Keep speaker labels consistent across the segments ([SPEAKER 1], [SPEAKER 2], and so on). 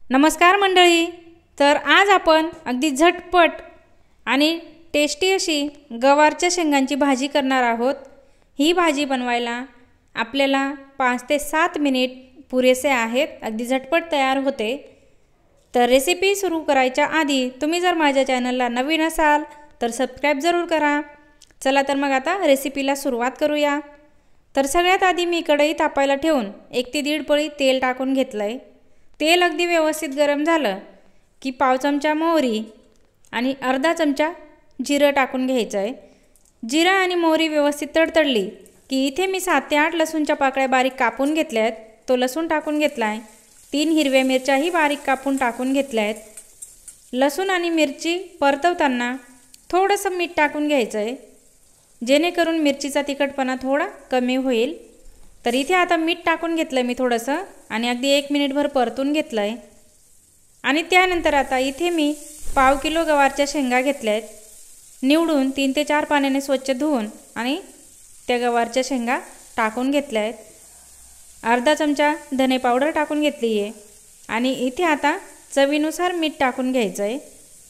[SPEAKER 1] नमस्कार मंडळी। तर आज आपण अगदी झटपट आणि टेस्टी अशी गवारच्या शेंगांची भाजी करणार आहोत। ही भाजी बनवायला आपल्याला 5 ते 7 मिनिट पुरेसे आहेत, अगदी झटपट तयार होते। तर रेसिपी सुरू करायच्या आधी तुम्ही जर माझ्या चॅनलला नवीन असाल तर सबस्क्राइब जरूर करा। चला तर मग आता रेसिपीला सुरुवात करूया। तर सगळ्यात आधी मी कढई तापायला ठेवून 1 ते 1.5 पळी तेल टाकून घेतलंय। तेल अगदी व्यवस्थित गरम झालं की पाव चमचा मोहरी आणि अर्धा चमचा जिरं टाकून घ्यायचं आहे। जिरं आणि मोहरी व्यवस्थित तडतडली की इथे मी 7 ते 8 लसूणच्या पाकळ्या बारीक कापून घेतल्या आहेत, तो लसूण टाकून घेतलाय। 3 हिरव्या मिरच्याही बारीक कापून टाकून घेतल्या आहेत। लसूण आणि मिरची परतवताना थोडंसं मीठ टाकून घ्यायचं आहे, जेणेकरून मिरचीचा तिखटपणा थोडा कमी होईल। तर इथे आता मीठ टाकून घेतलं मी थोडंसं आणि अगदी 1 मिनिटभर परतून घेतलं आहे। आणि त्यानंतर आता इथे मी पाव किलो गवारच्या शेंगा घेतल्या आहेत, निवडून 3 ते 4 पाण्याने स्वच्छ धुवून आणि त्या गवारच्या शेंगा टाकून घेतल्या आहेत। अर्धा चमचा धने पावडर टाकून घेतली आहे आणि इथे आता चवीनुसार मीठ टाकून घ्यायचं आहे।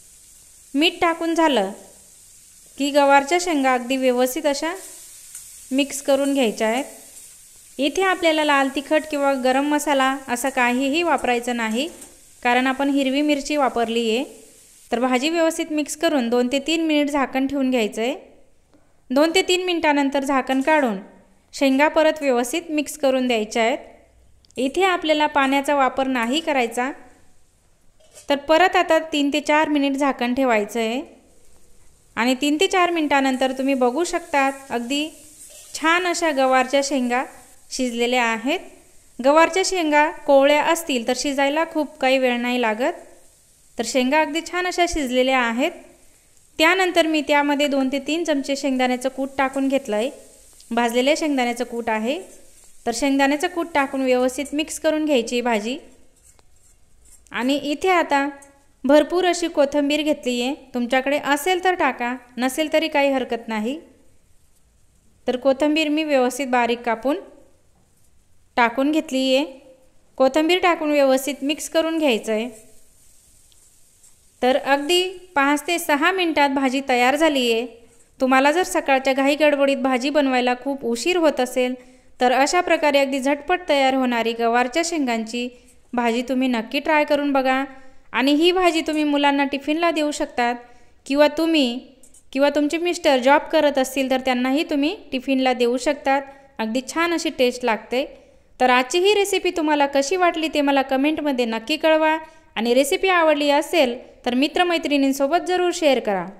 [SPEAKER 1] मीठ टाकून झालं की गवारच्या शेंगा अगदी व्यवस्थित अशा मिक्स करून घ्यायच्या आहेत। इथे आपल्याला लाल तिखट किंवा गरम मसाला असं काहीही वापरायचं नाही, कारण आपण हिरवी मिरची वापरली आहे। तर भाजी व्यवस्थित मिक्स करून 2 ते 3 मिनिट झाकण ठेवून घ्यायचं आहे। 2 ते 3 मिनिटानंतर झाकण काढून शेंगा परत व्यवस्थित मिक्स करून द्यायच्या आहेत। इथे आपल्याला पाण्याचा वापर नाही करायचा। तर परत आता 3 ते 4 मिनिट झाकण ठेवायचं आहे आणि 3 ते 4 मिनिटानंतर तुम्ही बघू शकता अगदी छान अशा गवारच्या शेंगा शिजलेल्या आहेत। गवारच्या शेंगा कोवळ्या असतील तर शिजायला खूप काही वेळ नाही लागत। तर शेंगा अगदी छान अशा शिजलेल्या आहेत। त्यानंतर मी त्यामध्ये 2 ते 3 चमचे शेंगदाण्याचं कूट टाकून घेतलंय, भाजलेले शेंगदाण्याचं कूट आहे। तर शेंगदाण्याचं कूट टाकून व्यवस्थित मिक्स करून घ्यायची भाजी। आणि इथे आता भरपूर अशी कोथिंबीर घेतली आहे, तुमच्याकडे असेल तर टाका, नसेल तरी काही हरकत नाही। तर कोथिंबीर मी व्यवस्थित बारीक कापून टाकून घेतली आहे। कोथिंबीर टाकून व्यवस्थित मिक्स करून घ्यायचं आहे। तर अगदी 5 ते 6 मिनिटात भाजी तयार झाली आहे। तुम्हाला जर सकाळच्या घाई गडबडीत भाजी बनवायला खूप उशीर होत असेल तर अशा प्रकारे अगदी झटपट तयार होणारी गवारच्या शेंगांची भाजी तुम्ही नक्की ट्राय करून बघा। आणि ही भाजी तुम्ही मुलांना टिफिनला देऊ शकतात किंवा तुमचे मिस्टर जॉब करत असतील तर त्यांनाही तुम्ही टिफिनला देऊ शकतात। अगदी छान अशी टेस्ट लागते। तर आजची ही रेसिपी तुम्हाला कशी वाटली ते मला कमेंटमध्ये नक्की कळवा आणि रेसिपी आवडली असेल तर मित्रमैत्रिणींसोबत जरूर शेअर करा।